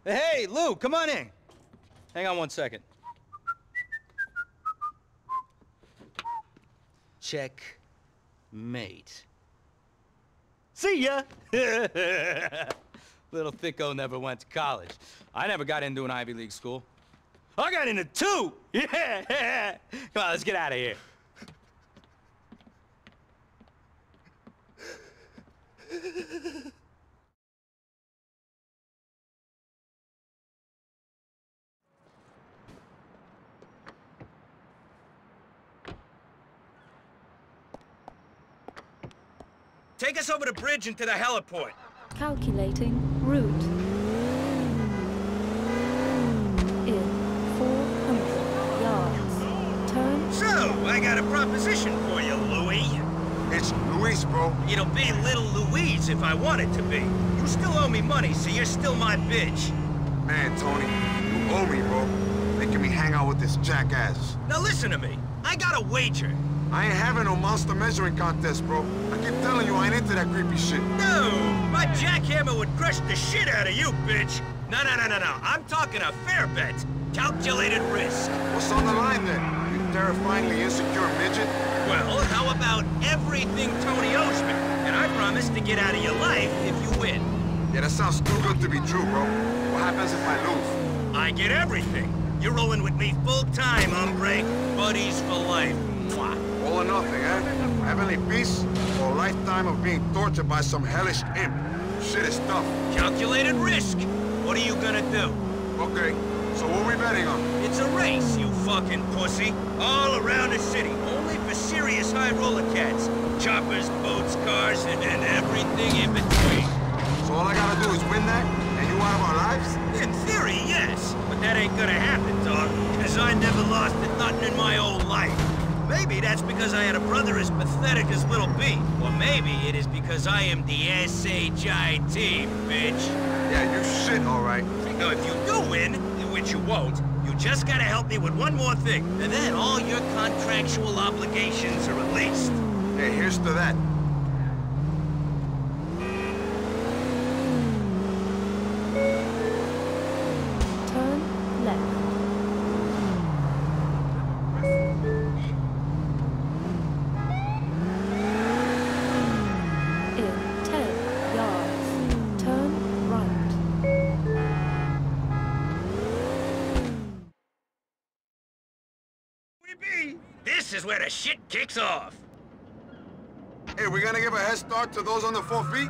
Hey, Lou, come on in. Hang on one second. Checkmate. See ya! Little thicko never went to college. I never got into an Ivy League school. I got into two! Yeah! Come on, let's get out of here. Take us over the bridge into the heliport. Calculating route. In 400 yards. Turn. So, I got a proposition for you, Louie. It's Luis, bro. It'll be Little Louise if I want it to be. You still owe me money, so you're still my bitch. Man, Tony, you owe me, bro. Making me hang out with this jackass. Now listen to me. I got a wager. I ain't having no monster measuring contest, bro. I keep telling you I ain't into that creepy shit. No! My jackhammer would crush the shit out of you, bitch! No. I'm talking a fair bet. Calculated risk. What's on the line then? You terrifyingly insecure midget? Well, how about everything Tony owes me? And I promise to get out of your life if you win. Yeah, that sounds too good to be true, bro. What happens if I lose? I get everything. You're rolling with me full time, hombre. Buddies for life. Mwah. All or nothing, eh? Heavenly peace or a lifetime of being tortured by some hellish imp? Shit is tough. Calculated risk. What are you gonna do? Okay, so what are we betting on? It's a race, you fucking pussy. All around the city, only for serious high roller cats. Choppers, boats, cars, and everything in between. So all I gotta do is win that, and you out of our lives? In theory, yes. But that ain't gonna happen, dog. Cause I never lost at nothing in my whole life. Maybe that's because I had a brother as pathetic as Little B. Or maybe it is because I am the S-H-I-T, bitch. Yeah, you shit, all right. Now, if you do win, which you won't, you just gotta help me with one more thing. And then all your contractual obligations are released. Yeah, here's to that. Turn left. In 10 yards. Turn right. This is where the shit kicks off. Hey, we gonna give a head start to those on the 4 feet?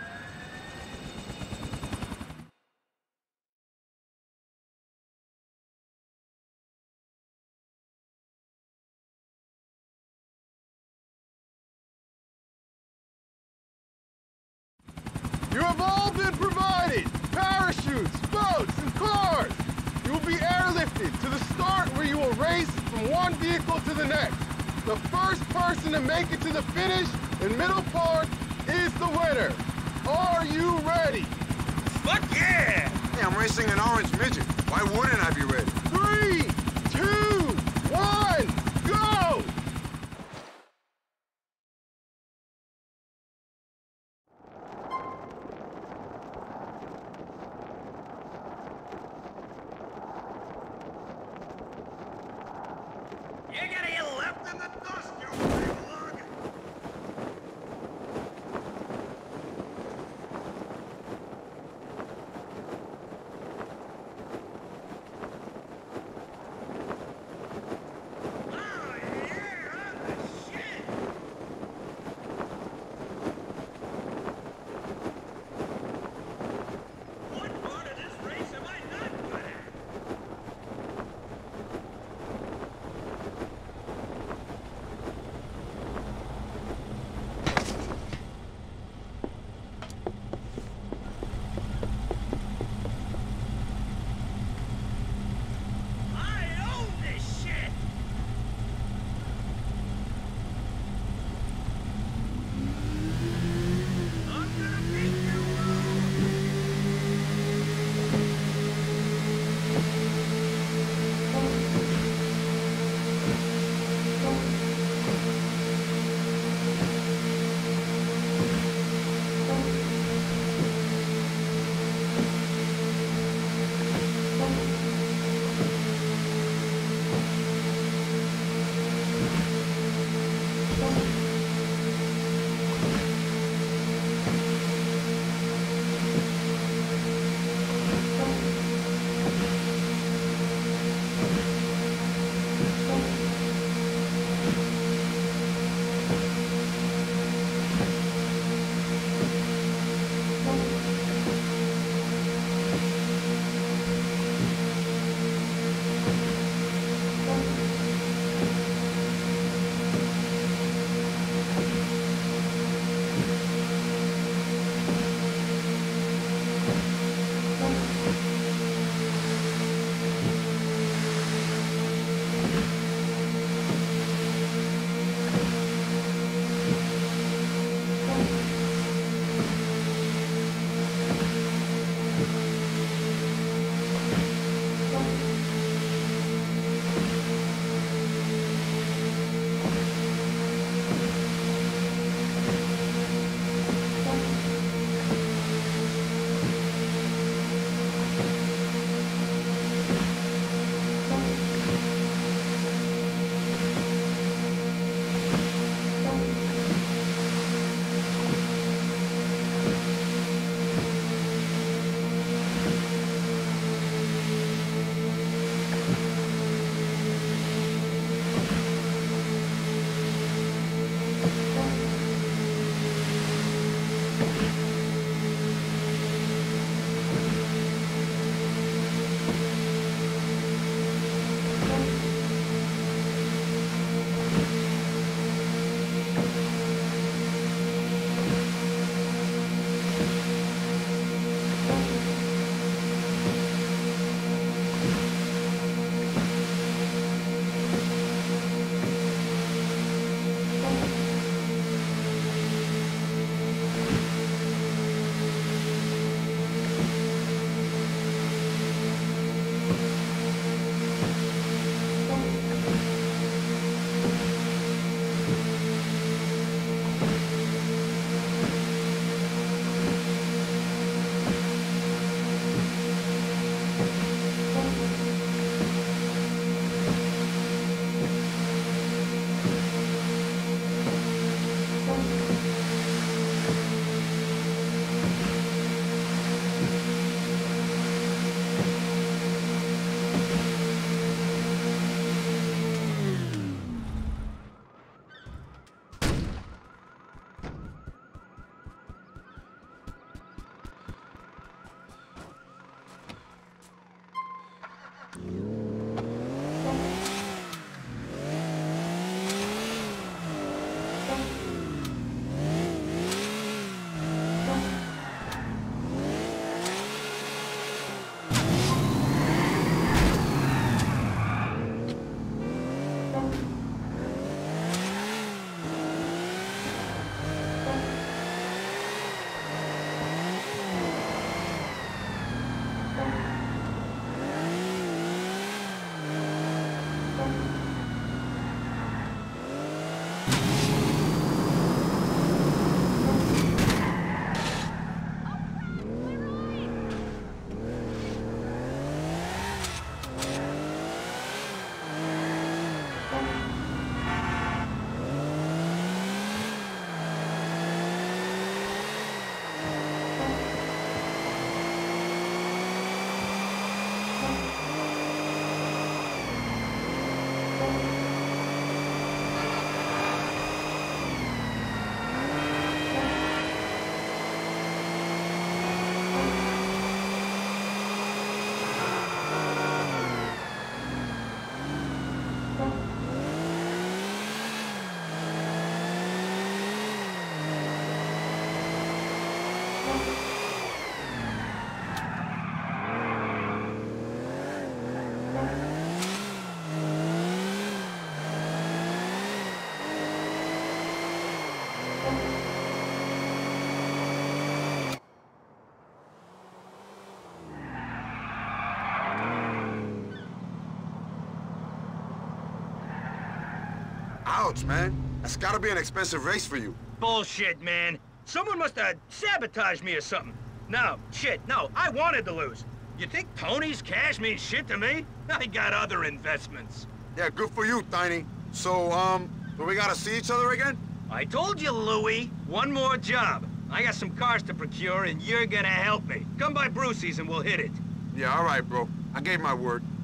You have all been provided! Parachutes, boats, and cars! You will be airlifted to the start where you will race from one vehicle to the next. The first person to make it to the finish in Middle Park is the winner. Are you ready? Fuck yeah! Hey, I'm racing an orange midget. Why wouldn't I be ready? 3, 2, 1, go! You gotta get left in the dust, you big lug! Ouch, man. That's gotta be an expensive race for you. Bullshit, man. Someone must have sabotaged me or something. No, shit, no, I wanted to lose. You think Tony's cash means shit to me? I got other investments. Yeah, good for you, Tiny. So, do we gotta see each other again? I told you, Louie. One more job. I got some cars to procure, and you're gonna help me. Come by Brucey's and we'll hit it. Yeah, all right, bro. I gave my word.